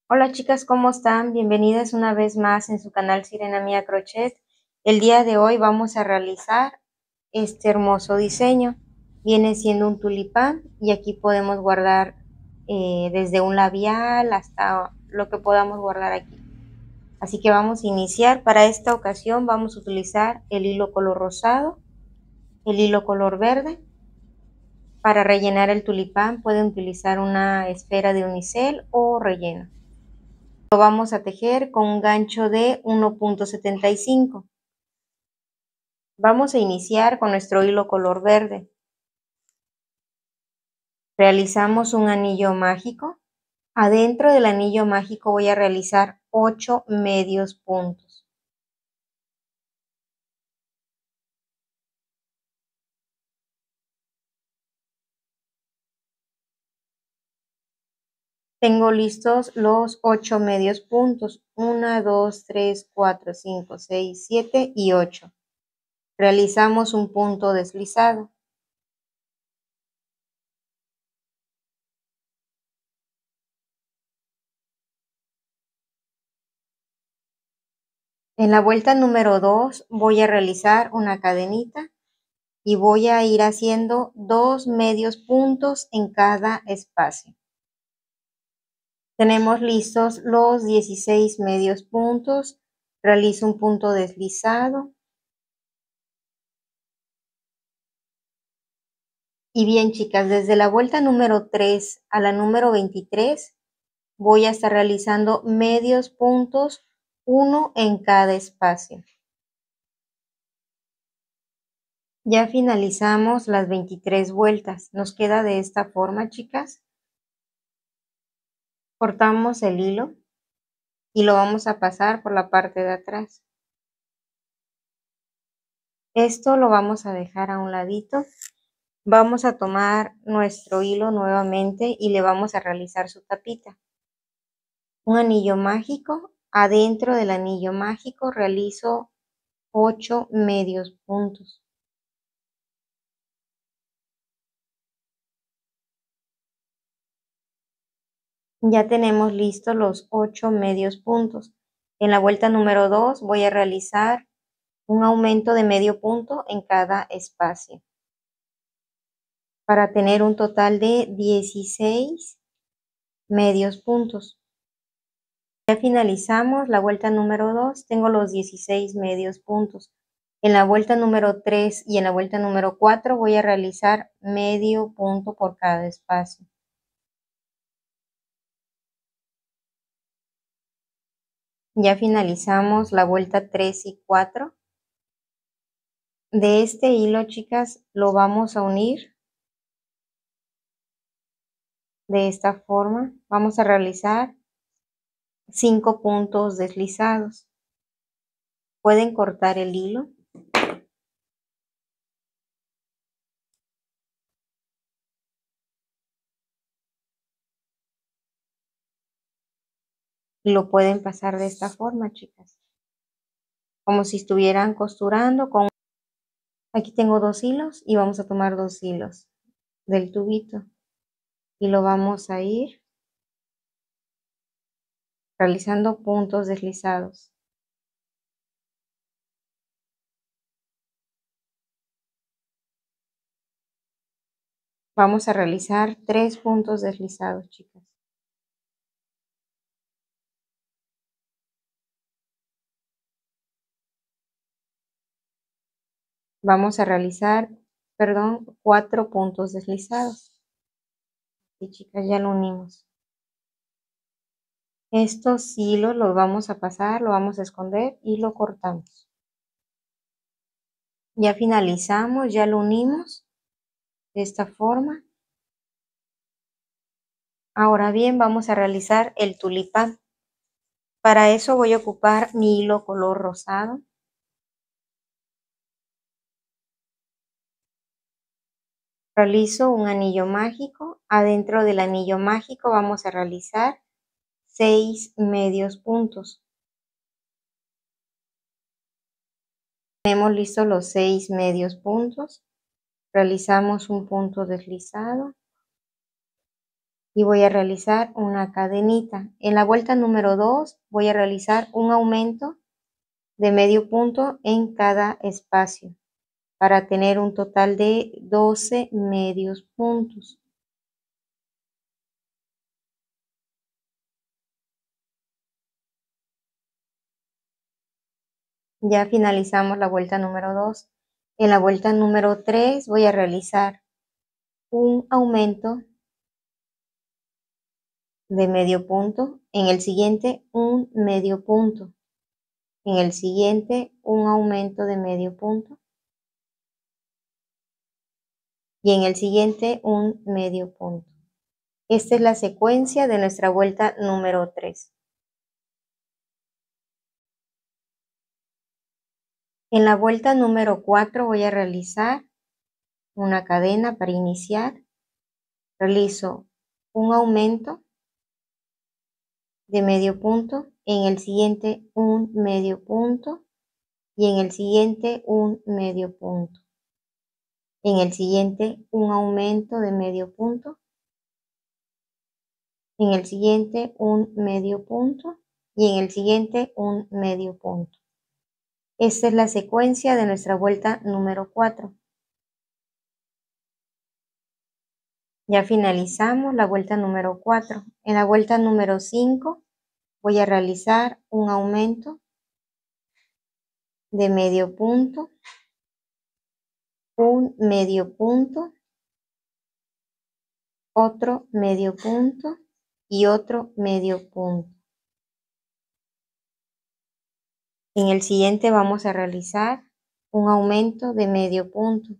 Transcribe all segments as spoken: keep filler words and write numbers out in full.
Hola chicas, ¿cómo están? Bienvenidas una vez más en su canal Sirena Mía Crochet. El día de hoy vamos a realizar este hermoso diseño. Viene siendo un tulipán y aquí podemos guardar eh, desde un labial hasta lo que podamos guardar aquí. Así que vamos a iniciar. Para esta ocasión vamos a utilizar el hilo color rosado, el hilo color verde. Para rellenar el tulipán pueden utilizar una esfera de unicel o relleno. Lo vamos a tejer con un gancho de uno punto setenta y cinco. Vamos a iniciar con nuestro hilo color verde. Realizamos un anillo mágico. Adentro del anillo mágico voy a realizar ocho medios puntos. Tengo listos los ocho medios puntos. uno, dos, tres, cuatro, cinco, seis, siete y ocho. Realizamos un punto deslizado. En la vuelta número dos voy a realizar una cadenita y voy a ir haciendo dos medios puntos en cada espacio. Tenemos listos los dieciséis medios puntos. Realizo un punto deslizado. Y bien, chicas, desde la vuelta número tres a la número veintitrés voy a estar realizando medios puntos, uno en cada espacio. Ya finalizamos las veintitrés vueltas. Nos queda de esta forma, chicas. Cortamos el hilo y lo vamos a pasar por la parte de atrás. Esto lo vamos a dejar a un ladito. Vamos a tomar nuestro hilo nuevamente y le vamos a realizar su tapita. Un anillo mágico. Adentro del anillo mágico realizo ocho medios puntos. Ya tenemos listos los ocho medios puntos. En la vuelta número dos voy a realizar un aumento de medio punto en cada espacio, para tener un total de dieciséis medios puntos. Ya finalizamos la vuelta número dos, tengo los dieciséis medios puntos. En la vuelta número tres y en la vuelta número cuatro voy a realizar medio punto por cada espacio. Ya finalizamos la vuelta tres y cuatro. De este hilo, chicas, lo vamos a unir de esta forma. Vamos a realizar cinco puntos deslizados. Pueden cortar el hilo. Y lo pueden pasar de esta forma, chicas. Como si estuvieran costurando con... Aquí tengo dos hilos y vamos a tomar dos hilos del tubito. Y lo vamos a ir realizando puntos deslizados. Vamos a realizar tres puntos deslizados, chicas. Vamos a realizar, perdón, cuatro puntos deslizados. Y chicas, ya lo unimos. Estos hilos los vamos a pasar, lo vamos a esconder y lo cortamos. Ya finalizamos, ya lo unimos de esta forma. Ahora bien, vamos a realizar el tulipán. Para eso voy a ocupar mi hilo color rosado. Realizo un anillo mágico. Adentro del anillo mágico vamos a realizar seis medios puntos. Tenemos listos los seis medios puntos. Realizamos un punto deslizado y voy a realizar una cadenita. En la vuelta número dos voy a realizar un aumento de medio punto en cada espacio para tener un total de doce medios puntos. Ya finalizamos la vuelta número dos. En la vuelta número tres voy a realizar un aumento de medio punto, en el siguiente un medio punto, en el siguiente un aumento de medio punto y en el siguiente un medio punto. Esta es la secuencia de nuestra vuelta número tres. En la vuelta número cuatro voy a realizar una cadena para iniciar. Realizo un aumento de medio punto, en el siguiente un medio punto y en el siguiente un medio punto. En el siguiente un aumento de medio punto, en el siguiente un medio punto y en el siguiente un medio punto. Esta es la secuencia de nuestra vuelta número cuatro. Ya finalizamos la vuelta número cuatro. En la vuelta número cinco voy a realizar un aumento de medio punto, un medio punto, otro medio punto y otro medio punto. En el siguiente vamos a realizar un aumento de medio punto.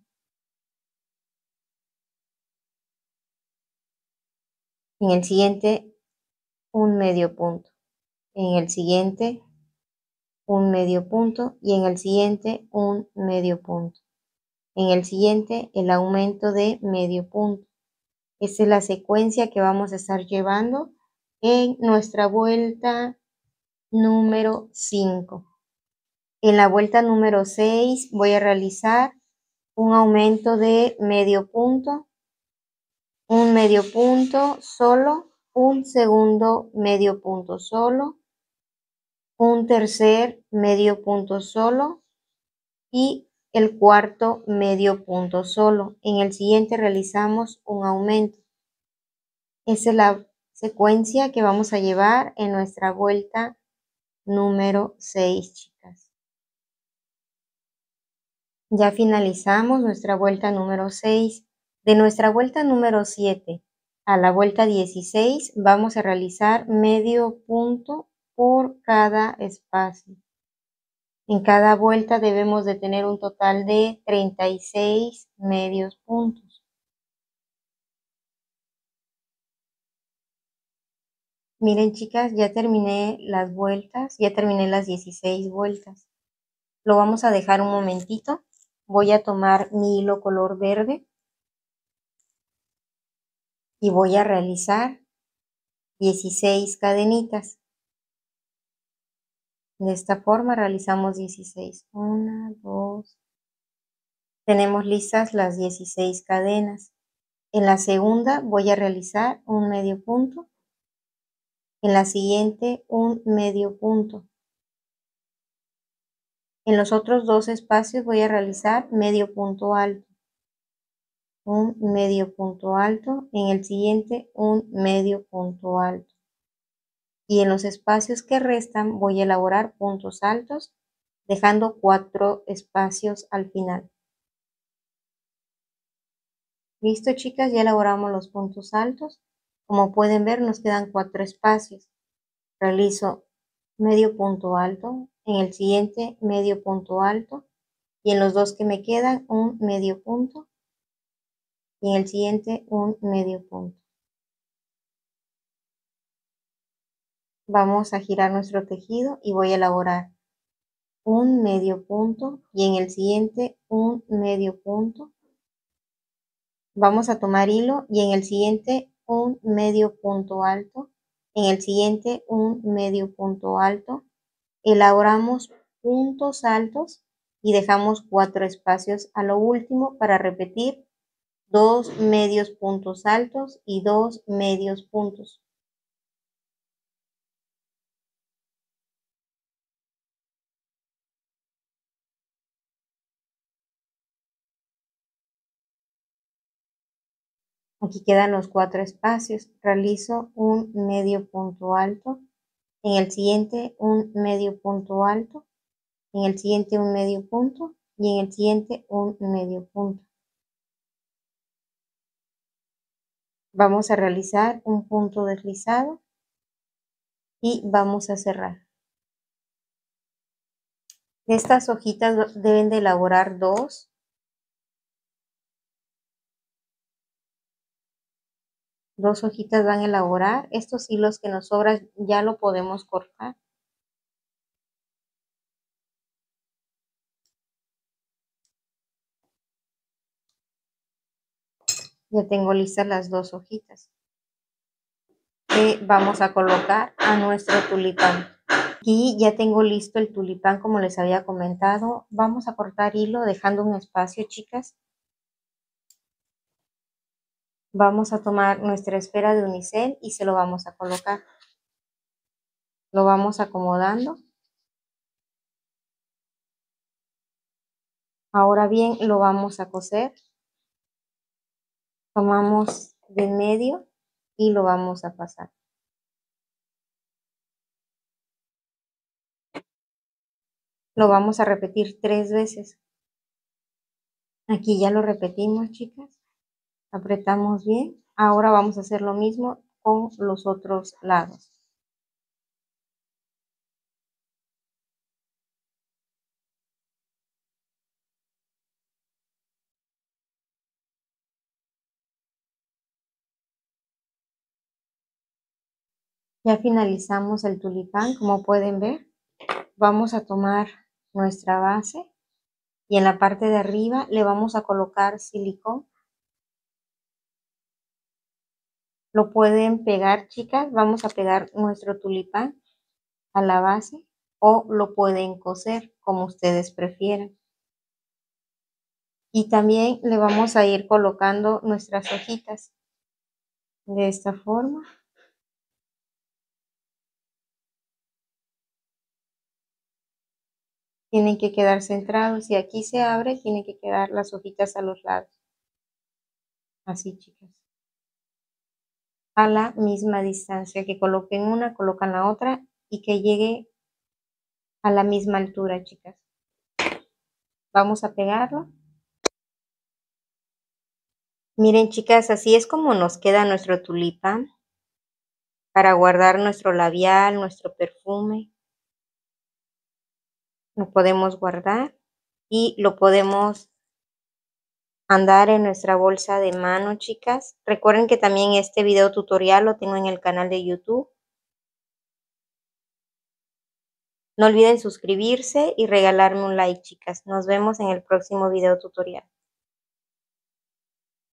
En el siguiente un medio punto. En el siguiente un medio punto y en el siguiente un medio punto. En el siguiente el aumento de medio punto. Esta es la secuencia que vamos a estar llevando en nuestra vuelta número cinco. En la vuelta número seis voy a realizar un aumento de medio punto, un medio punto solo, un segundo medio punto solo, un tercer medio punto solo y el cuarto medio punto solo. En el siguiente realizamos un aumento. Esa es la secuencia que vamos a llevar en nuestra vuelta número seis, chicas. Ya finalizamos nuestra vuelta número seis. De nuestra vuelta número siete a la vuelta dieciséis vamos a realizar medio punto por cada espacio. En cada vuelta debemos de tener un total de treinta y seis medios puntos. Miren, chicas, ya terminé las vueltas, ya terminé las dieciséis vueltas. Lo vamos a dejar un momentito. Voy a tomar mi hilo color verde y voy a realizar dieciséis cadenitas. De esta forma realizamos dieciséis. Una, dos. Tenemos listas las dieciséis cadenas. En la segunda voy a realizar un medio punto. En la siguiente un medio punto. En los otros dos espacios voy a realizar medio punto alto. Un medio punto alto. En el siguiente un medio punto alto. Y en los espacios que restan voy a elaborar puntos altos, dejando cuatro espacios al final. Listo, chicas, ya elaboramos los puntos altos. Como pueden ver, nos quedan cuatro espacios. Realizo medio punto alto, en el siguiente medio punto alto y en los dos que me quedan un medio punto y en el siguiente un medio punto. Vamos a girar nuestro tejido y voy a elaborar un medio punto y en el siguiente un medio punto. Vamos a tomar hilo y en el siguiente un medio punto alto, en el siguiente un medio punto alto. Elaboramos puntos altos y dejamos cuatro espacios a lo último para repetir dos medios puntos altos y dos medios puntos. Aquí quedan los cuatro espacios. Realizo un medio punto alto, en el siguiente un medio punto alto, en el siguiente un medio punto y en el siguiente un medio punto. Vamos a realizar un punto deslizado y vamos a cerrar. De estas hojitas deben de elaborar dos. Dos hojitas van a elaborar. Estos hilos que nos sobran ya lo podemos cortar. Ya tengo listas las dos hojitas que vamos a colocar a nuestro tulipán. Aquí ya tengo listo el tulipán como les había comentado. Vamos a cortar hilo dejando un espacio, chicas. Vamos a tomar nuestra esfera de unicel y se lo vamos a colocar. Lo vamos acomodando. Ahora bien, lo vamos a coser. Tomamos de medio y lo vamos a pasar. Lo vamos a repetir tres veces. Aquí ya lo repetimos, chicas. Apretamos bien. Ahora vamos a hacer lo mismo con los otros lados. Ya finalizamos el tulipán, como pueden ver. Vamos a tomar nuestra base y en la parte de arriba le vamos a colocar silicón. Lo pueden pegar, chicas. Vamos a pegar nuestro tulipán a la base o lo pueden coser como ustedes prefieran. Y también le vamos a ir colocando nuestras hojitas de esta forma. Tienen que quedar centrados y aquí se abre, tienen que quedar las hojitas a los lados. Así, chicas. A la misma distancia, que coloquen una, colocan la otra y que llegue a la misma altura, chicas. Vamos a pegarlo. Miren, chicas, así es como nos queda nuestro tulipán para guardar nuestro labial, nuestro perfume. Lo podemos guardar y lo podemos andar en nuestra bolsa de mano, chicas. Recuerden que también este video tutorial lo tengo en el canal de YouTube. No olviden suscribirse y regalarme un like, chicas. Nos vemos en el próximo video tutorial.